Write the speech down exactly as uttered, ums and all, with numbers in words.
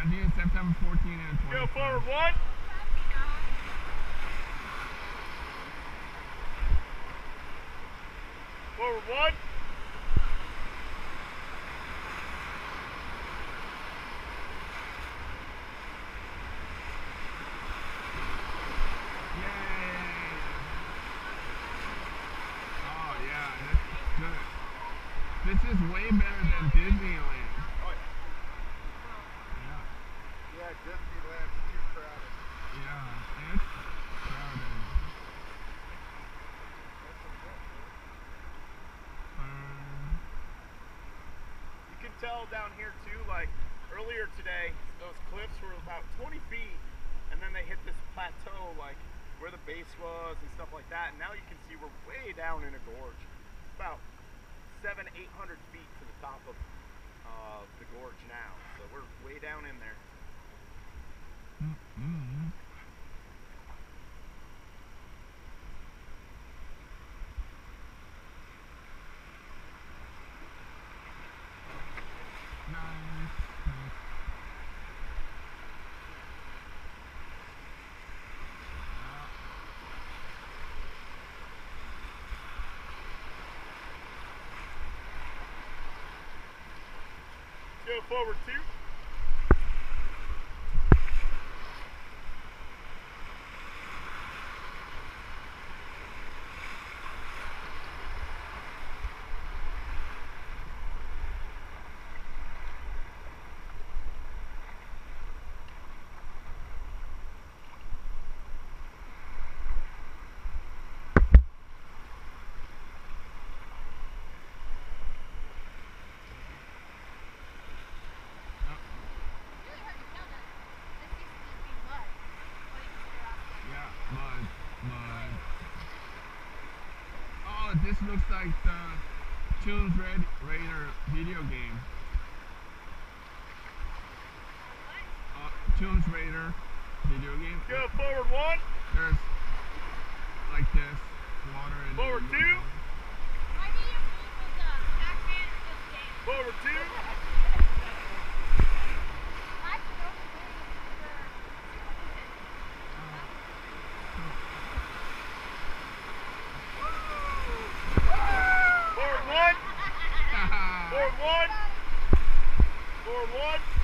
I think it's September fourteenth and twenty-first. Go forward one. Forward one. This is way better than Disneyland. Oh, yeah. Yeah. Yeah, Disneyland's too crowded. Yeah, it's crowded. Um, you can tell down here too, like earlier today, those cliffs were about twenty feet, and then they hit this plateau, like where the base was and stuff like that. And now you can see we're way down in a gorge. It's about seven, eight hundred feet to the top of uh, the gorge now. So we're way down in there. mm-hmm. Nice. Nice. Go forward two. Mud, mud. Oh, this looks like the Toons Raider video game. Uh, Toons Raider video game. Go forward one. There's like this water in Forward the two. Forward two. Forward one. Forward one.